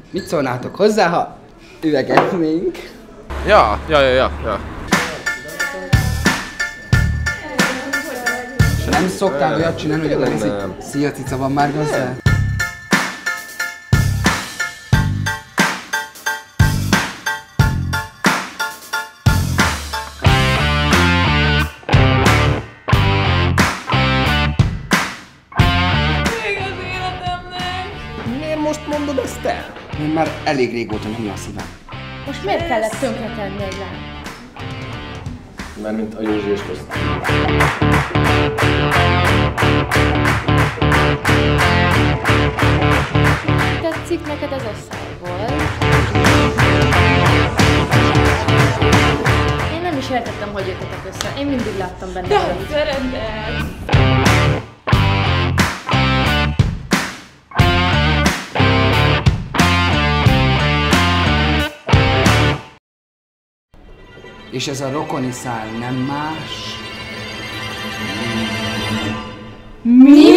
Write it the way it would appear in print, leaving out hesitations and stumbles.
Mit szólnátok hozzá, ha üvegetnénk? Ja. Nem szoktál olyat csinálni, hogy oda viszik? Szia cica, van már gazdál? Miért most mondod ezt el? Én már elég régóta nyomja a szívem. Most miért kellett tönkretenni egy lányt? Mármint a Józsi és közt. Tetszik neked az a szájból? Én nem is értettem, hogy jöttetek össze. Én mindig láttam benne valamit. És ez a rokoni szál nem más... Mi?